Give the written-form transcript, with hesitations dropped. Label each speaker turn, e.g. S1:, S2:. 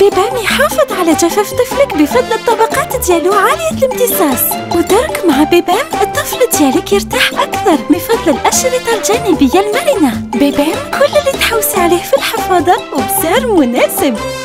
S1: بيبام يحافظ على جفاف طفلك بفضل الطبقات ديالو عالية الامتصاص، ودرك مع بيبام الطفل ديالك يرتاح أكثر بفضل الأشرطة الجانبية المرنة. بيبام كل اللي تحوسي عليه في الحفاضة وبسعر مناسب.